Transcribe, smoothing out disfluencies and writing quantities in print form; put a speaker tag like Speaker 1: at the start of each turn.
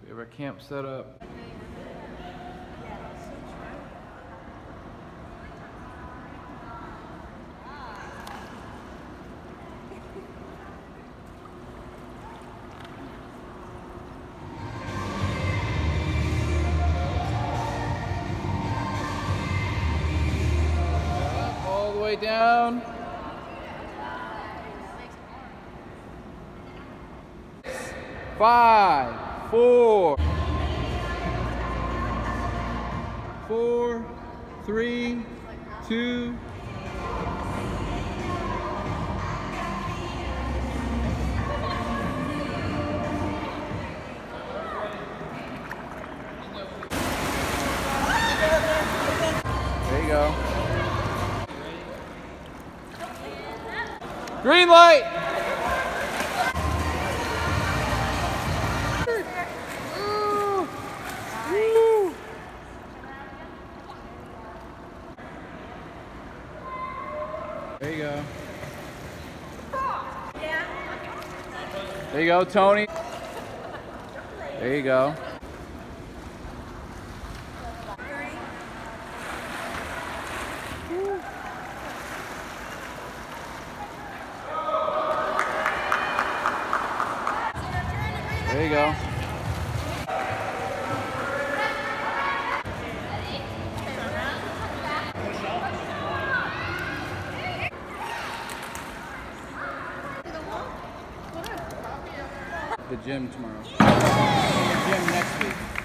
Speaker 1: We have our camp set up. All the way down. 5, 4, 3, 2. There you go. Green light. There you go. There you go, Tony. There you go. There you go. The gym tomorrow. Gym next week.